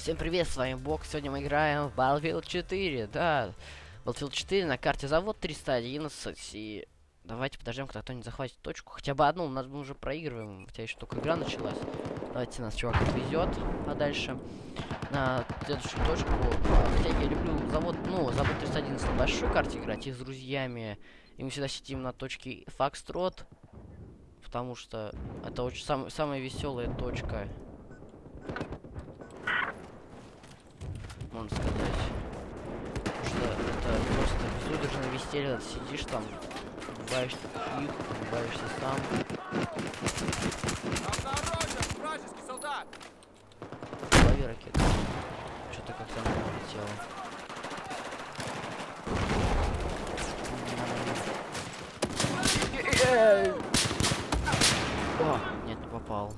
Всем привет, с вами Бог. Сегодня мы играем в Battlefield 4, да. Battlefield 4 на карте завод 311. И давайте подождем, когда кто-нибудь захватит точку. Хотя бы одну, у нас мы уже проигрываем, хотя еще только игра началась. Давайте нас чувак отвезет подальше на следующую точку. Хотя я люблю завод 311 на большой карте играть и с друзьями. И мы всегда сидим на точке Фокстрот, потому что это очень самая веселая точка, можно сказать. Потому что это просто безудержное веселье. Сидишь там, убиваешь их, убиваешься сам. В голове ракета. Что-то как-то она улетела. О, нет, не попал.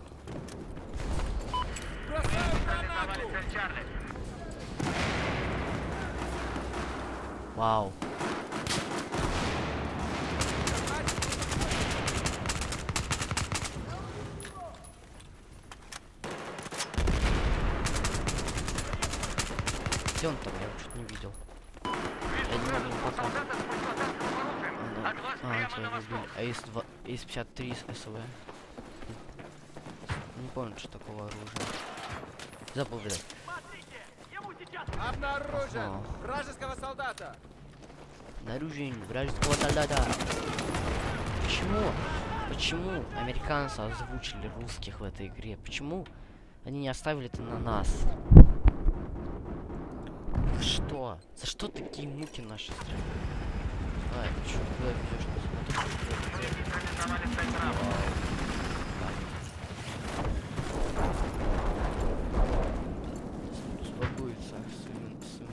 Вау. Где он там? Я его чуть не видел. Я не могу не попасть. Тебя убили. АИС-53 с СВ. Не помню, что такого оружия. Забыл, блядь. Обнаружен вражеского солдата. Обнаружен вражеского солдата. Почему американцы озвучили русских в этой игре? Почему они не оставили это на нас? Что? За что такие муки наши страны? Ай, чё, куда ведёшь? Успокоиться, сын.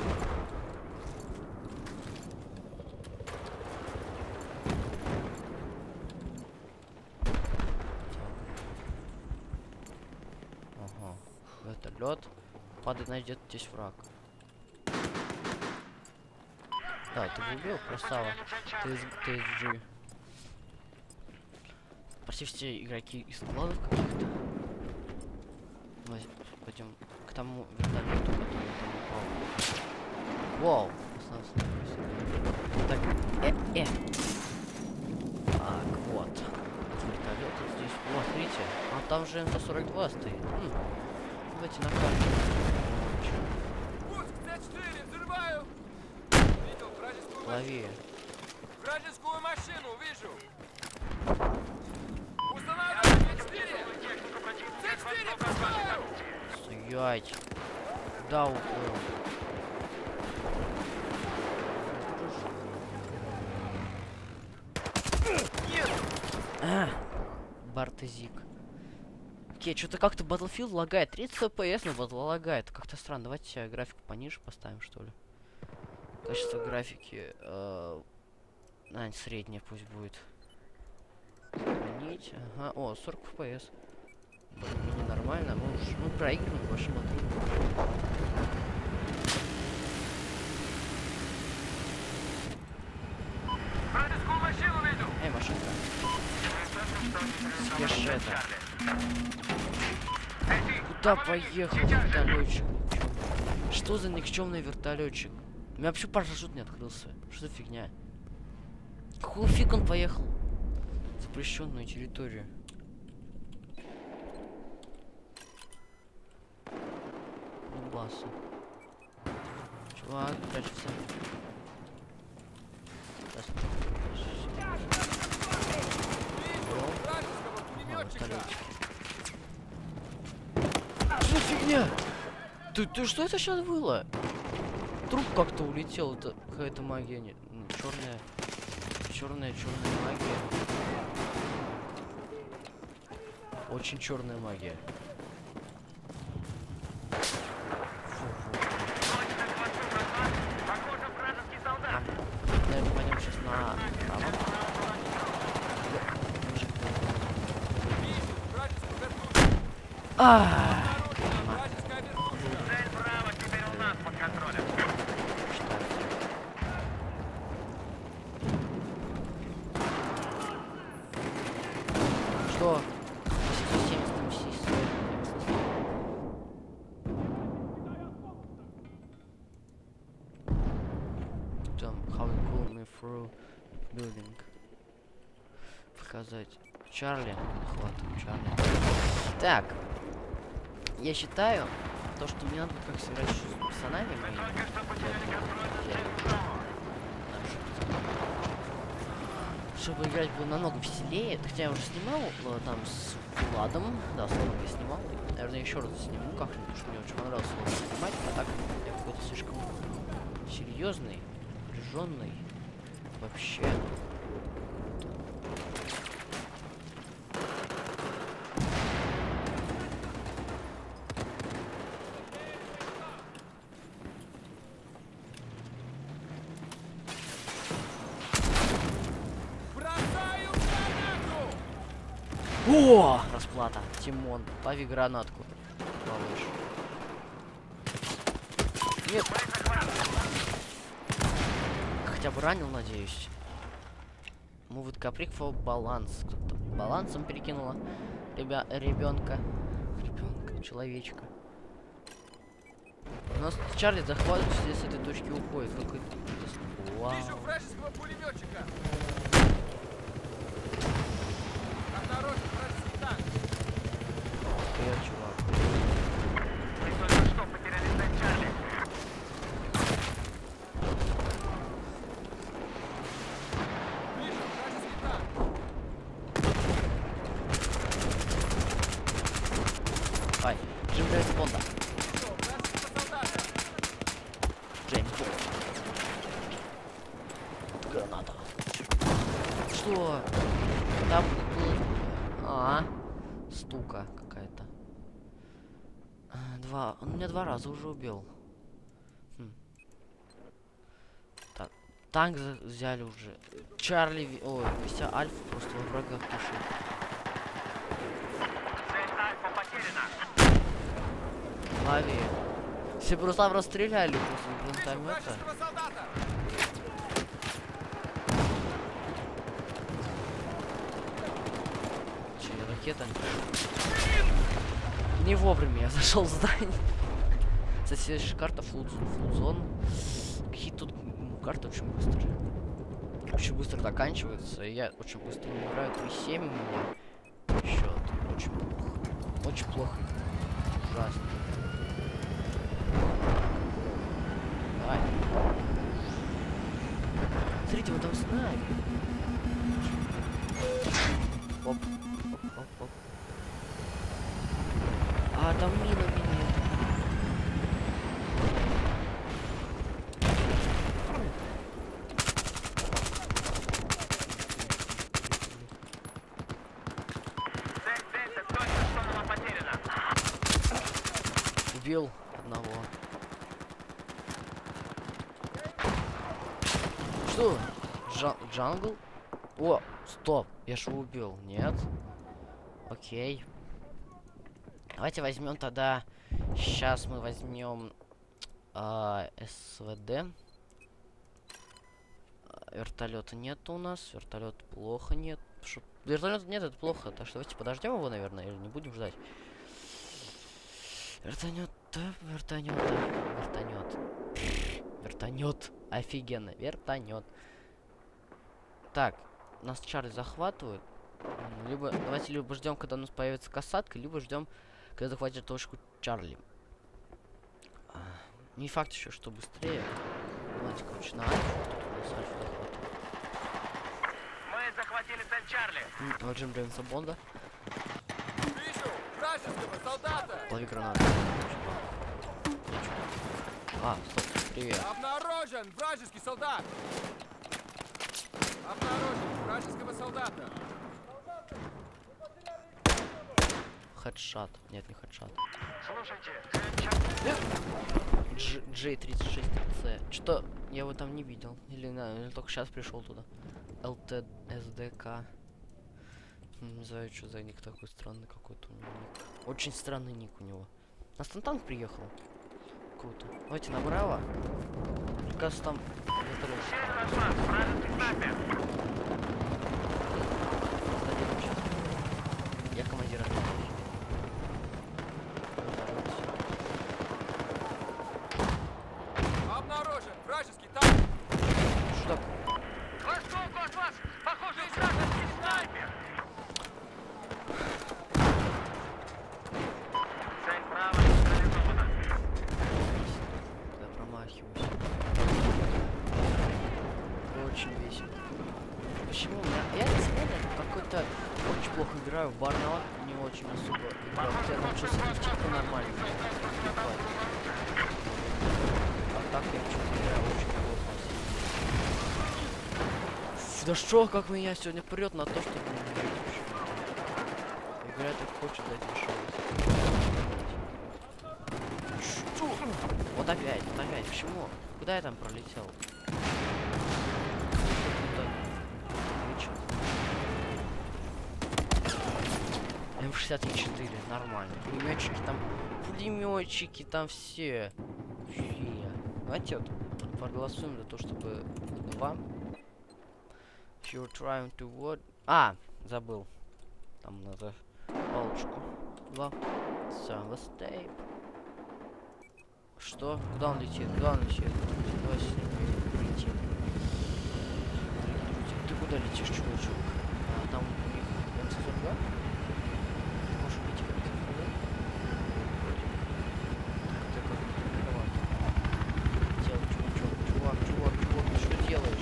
Ага, вертолет. Падает, найдет здесь враг. Да, ты убил, красава. TSG. Почти все игроки из складов каких-то. Пойдем к тому вертолету, который там упал. Вау! Так, Так, вот. Вертолет здесь. О, смотрите. А там же МТ-42 стоит. Давайте на карту. Лови. Вражескую машину вижу. Устанавливаю Т4. Т4 пускаю. Стоять. Куда уплыл? Нет. Бартезик. Окей, что-то как-то Battlefield лагает. 30 FPS, но лагает. Как-то странно. Давайте графику пониже поставим, что ли. Качество графики, среднее пусть будет. Сохранить. Ага, о, 40 FPS. Не нормально, мы проигрываем вашим отрывом. Машину виду. Эй, машинка. Съешь это. Куда поехал вертолетчик? Что за никчемный вертолетчик? У меня вообще парашют не открылся. Что за фигня? Какого фиг он поехал? Запрещенную территорию. Лубаса. Чувак, прячется. Что за фигня? Ты что это сейчас было? Труп как-то улетел, это какая-то магия, не, черная магия. Очень черная магия. Наверное, пойдем сейчас на Что? 70 там them how it cool me through building. Показать. Чарли. Хватит, Чарли. Так. Я считаю, то, что мне надо как сыграть с пацанами. Чтобы играть было намного веселее. Хотя я уже снимал там с Владом. Да, с Владом я снимал. Наверное, еще раз сниму как-нибудь, потому что мне очень понравилось его снимать. А так я какой-то слишком серьезный, напряженный. Вообще. О, расплата. Тимон, лови гранатку. Малыш. Нет. Хотя бы ранил, надеюсь. Move каприк for баланс. Кто-то балансом перекинула. Ребенка, человечка. У нас Чарли захватывает, все с этой точки уходит. Какой-то. Вау. Вижу вражеского пулеметчика. Обнаружен вражеский танк. Привет, чувак. Мы только что потеряли цель Чарли. Вижу вражеский танк. Ай, Джеймс Бонда. Вижу вражеского солдата. Джеймс Бонд. Граната. Что? Там стука какая-то. Он меня 2 раза уже убил. Так, танк взяли уже. Чарли, ой, вся Альфа просто во врагах пишет. Цель Альфа потеряна. Лови. Все просто там расстреляли после гранатомета. Вражеского солдата. Че, ракета? Не вовремя я зашел в здание. Кстати, карта флудзон. Какие тут карты очень быстрые. Очень быстро заканчиваются. И я очень быстро играю. 3-7 у меня счет. Очень плохо. Очень плохо. Ужасно. Давай. Смотрите, вот там снайпер. Оп. Оп. А, там мина. Цель, только что была потеряна. Убил одного. Что? Джангл? О, стоп. Я же его убил. Нет. Окей. Давайте возьмем тогда. Сейчас мы возьмем СВД. Вертолета нет у нас. Вертолет плохо нет. Вертолета нет, это плохо. Так что давайте подождем его, наверное, или не будем ждать. Вертолет. Офигенно. Вертолет. Так, нас Чарли захватывают. Давайте либо ждем, когда у нас появится касатка, либо ждем, когда захватит точку Чарли. Не факт еще, что быстрее. Давайте, короче, на Альфу. Тут у нас Альфа захватывает. Мы захватили цель Чарли. Вот Джим Джеймса Бонда. Вижу вражеского солдата. Лови гранату. Стоп, привет. Обнаружен вражеский солдат. Обнаружен вражеского солдата. Хедшот. Нет, не хедшот. Слушайте, J36C. Что? Я его там не видел. Или только сейчас пришел туда. ЛТСДК. Не знаю, что за ник такой странный какой-то у него ник. Очень странный ник у него. На танк приехал. Круто. Давайте направо. Мне кажется, там я командир. обнаружен вражеский танк. что такое? К востоку от вас! Похоже, вражеский снайпер! Цель право нейтрализована. Я промахиваюсь. Очень весело. Почему? Я не знаю, какой-то очень плохо играю в Барнала, не очень особо играю. Хотя я научился нефтейку нормально. А так я что-то играю очень плохо. Да что, как меня сегодня прет на то, чтобы не играть почему-то. Игра так хочет дать решение. Что? Вот опять, почему? Куда я там пролетел? М64, нормально. Пулеметчики там все. Давайте вот проголосуем за то, чтобы 2. If you're trying to what? А, забыл. Там надо палочку. 2. Service tape. Что? Куда он летит? Давай летит. Ты куда летишь, чувачок? А, там у них МС-42? Может быть, МС-42? Ты как летел, чувак, ты что делаешь?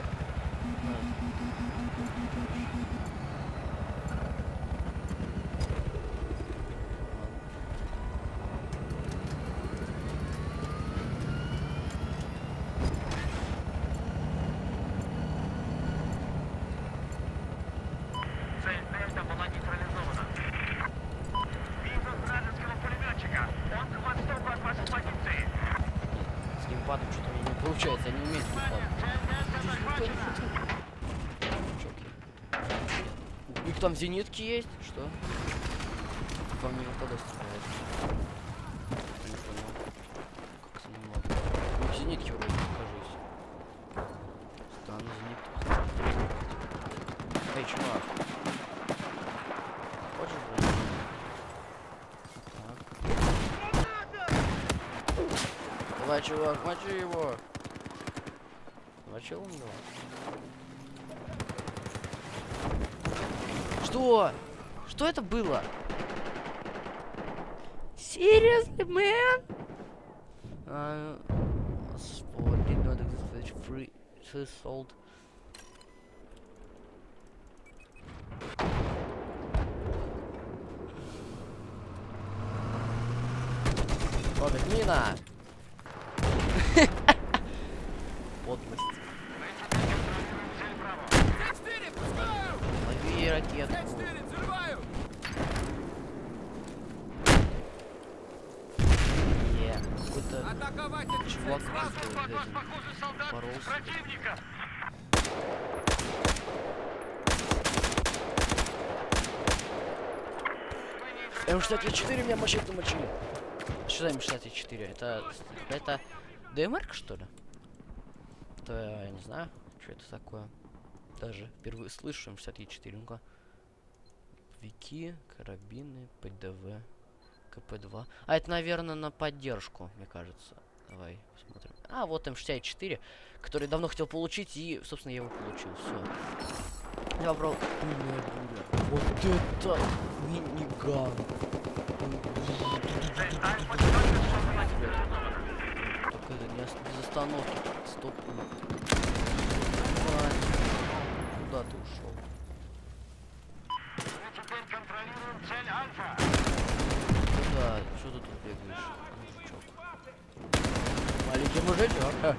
Цель Дельта была нейтрализована. Вижу вражеского пулеметчика. Он к востоку от вашей позиции. С геймпадом что-то у меня не получается, я не умею с геймпадом. У них там зенитки есть? Что? По мне выпадать стреляет. Не понял. Как заниматься? У них зенитки вроде, кажись. Странно, зенитки. Эй, чувак. Хочешь блин? Так. Давай, чувак, мочи его. Мочил он его? Что? Что это было? Seriously, man? Sport did not exist free sold. Робит мина. Подлость. Лови ракетку. Какой-то чувак боролся. Противника! М64 меня мочить намочили. Что за М64? Это ДМР, что ли? Это я не знаю, что это такое. Даже впервые слышу М64. Ну-ка. Вики, карабины, ПДВ, КП-2. А это, наверное, на поддержку, мне кажется. Давай посмотрим. А, вот М64, который давно хотел получить, и, собственно, я его получил. Все. Я брал. Вот это миниган. Только это не без остановки. Стоп. Куда ты ушел? Мы теперь контролируем цель Альфа. Куда? Что ты тут бегаешь, мужичок? Маленький мужичок.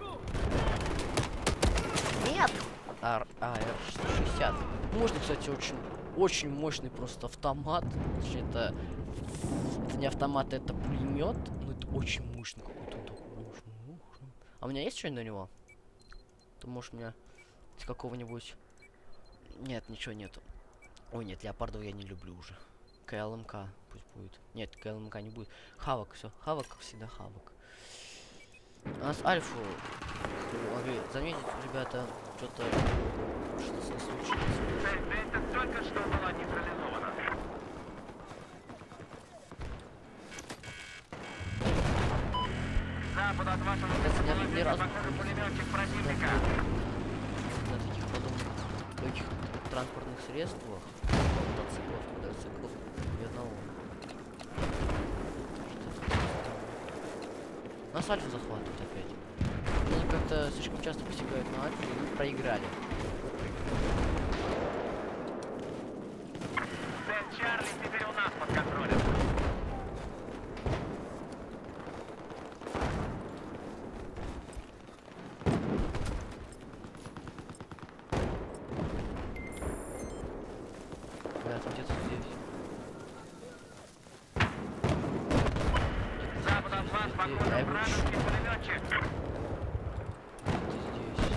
Нет! АР-160. Можно, кстати, очень мощный просто автомат. Точнее, это не автомат, это пулемет. Но это очень мощный какой-то такой. А у меня есть что-нибудь на него? Ты можешь мне из какого-нибудь... Нет, ничего нету. Ой, нет, леопардов я не люблю уже. КЛМК пусть будет. Нет, КЛМК не будет. Хавок, все. Хавок всегда хавок. У нас Альфу могли заметить, ребята, что-то случилось. Цель Дельта только что была нейтрализована. западу от вашего Кажется, ни разу пулеметчик противника. на таких подобных легких транспортных средствах, мотоциклов, квадроциклов, ни одного. Нас Альфа захватывают опять. Они как-то слишком часто посягают на Альфу и мы проиграли. Цель Чарли теперь у нас под контролем. Ребята, где-то здесь. Запад от вас Я походу его вражеский пулеметчик. Где-то здесь.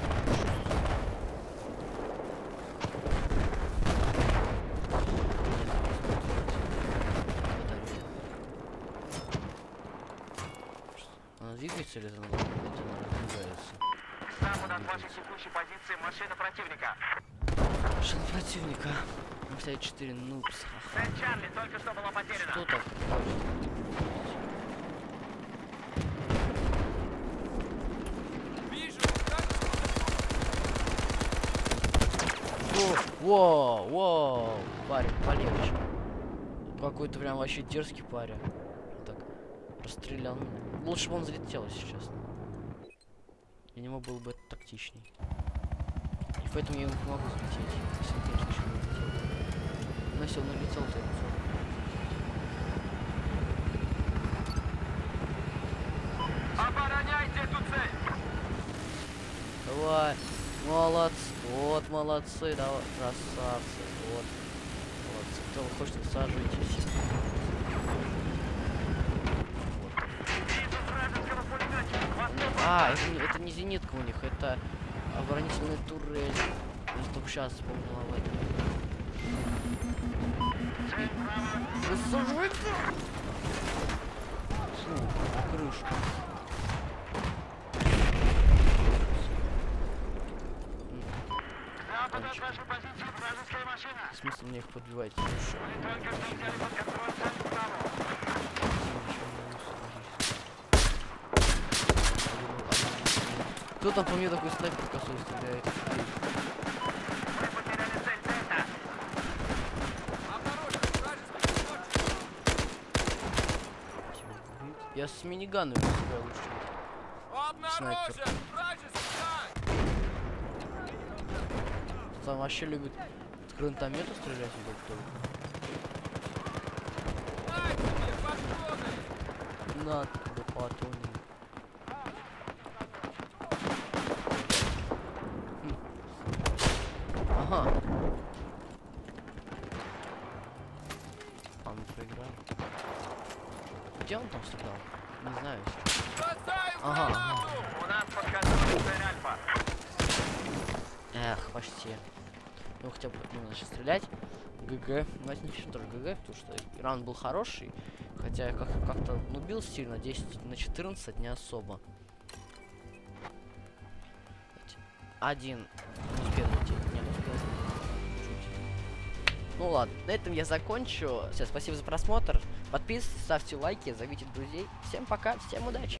Она двигается или это она двигается? Запад от вашей текущей позиции машина противника. Машина противника. Мы стоит 4 нупс. Цель Чарли только что была потеряна. Что так? Воу, парень, полегче. Какой-то прям вообще дерзкий парень. Так, расстрелял меня. Лучше бы он залетел, если честно. Я не мог было бы это тактичней. И поэтому я ему помогу залететь. Если он, конечно, еще не залетел. Но если он налетел, то я ему Обороняйте эту цель! давай. Молодцы. Вот, молодцы, давай, красавцы. Вот. Молодцы. Кто хочет, высаживайтесь. Вижу вражеского пулеметчика. А, это не зенитка у них, это оборонительная турель. Я только сейчас вспомнил об этом. Цель право. Высаживайте! Фу, на крышу. Запад от вашей позиции вражеская машина. Смысл мне их подбивать? Вы только что взяли под контроль цель право. Кто там по мне такой снайпер косой стреляет? Вы потеряли цель Дельта. Я с миниганом сыграю лучше. Снайпер. Там вообще любит с гранатомета стрелять или только? На, да патроны. Ага. А, мы проиграли. Где он там стрелял? Не знаю. Ага, ага. У нас под контролем цель Альфа. Эх, почти. Ну хотя бы ну, начал стрелять. ГГ. Давайте напишем тоже ГГ, потому что раунд был хороший. Хотя я как-то нубил сильно. 10 на 14 не особо. 1. Не успел лететь. Не успел. Чуть. Ну ладно, на этом я закончу. Все, спасибо за просмотр. Подписывайтесь, ставьте лайки, зовите друзей. Всем пока, всем удачи.